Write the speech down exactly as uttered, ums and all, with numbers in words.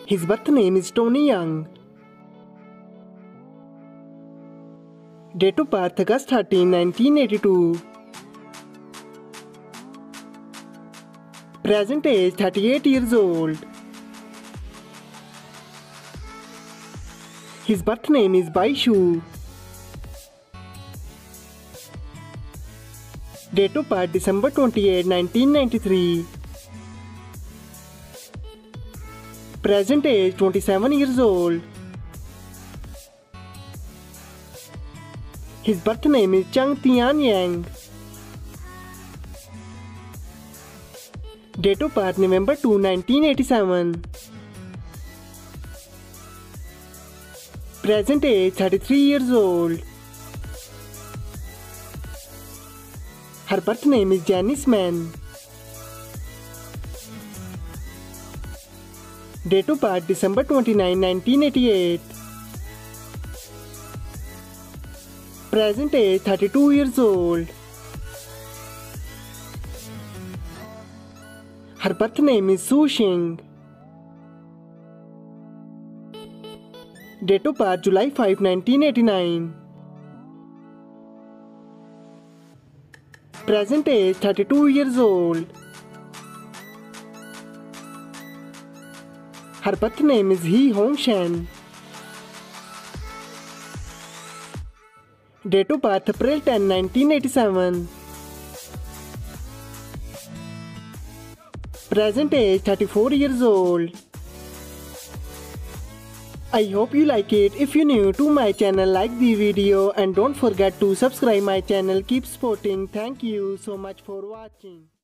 His birth name is Tony Young. Date of birth August thirteenth, nineteen eighty-two. Present age thirty-eight years old. His birth name is Bai Shu. Date of birth December twenty-eighth, nineteen ninety-three. Present age twenty-seven years old. His birth name is Chang Tian Yang. Date of birth November second, nineteen eighty-seven. Present age thirty-three years old. Her birth name is Janice Mann. Date of birth December twenty-ninth, nineteen eighty-eight. Present age thirty-two years old. Her birth name is Su Xing. Date of birth July fifth, nineteen eighty-nine. Present age thirty-two years old. Her birth name is He Hong Shen. Date of birth April tenth, nineteen eighty-seven. Present age thirty-four years old. I hope you like it. If you're new to my channel, like the video and don't forget to subscribe my channel. Keep supporting. Thank you so much for watching.